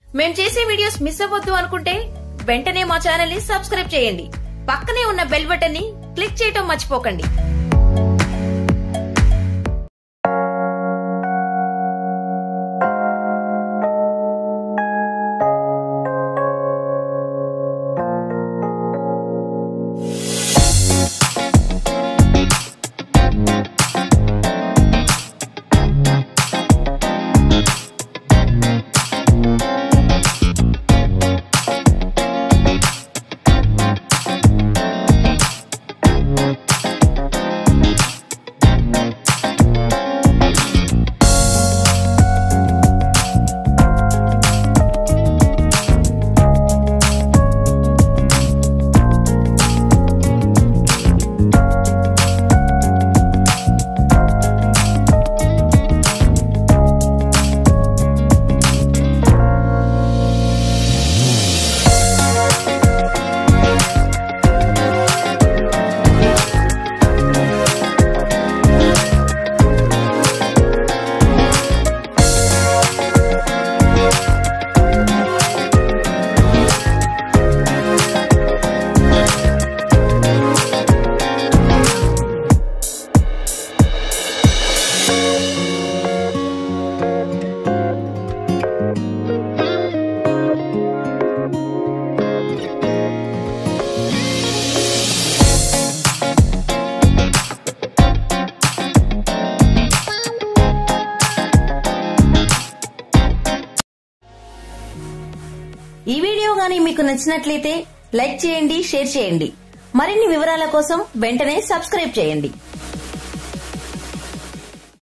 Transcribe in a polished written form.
మేము చేసే videos miss అవ్వద్దు అనుకుంటే వెంటనే మా ఛానల్ ని సబ్స్క్రైబ్ చేయండి. పక్కనే ఉన్న బెల్ బటన్ ని క్లిక్ చేయడం మర్చిపోకండి. ఈ వీడియో గాని మీకు నచ్చినట్లయితే లైక్ చేయండి, షేర్ చేయండి. మరిన్ని వివరాల కోసం వెంటనే సబ్స్క్రైబ్ చేయండి.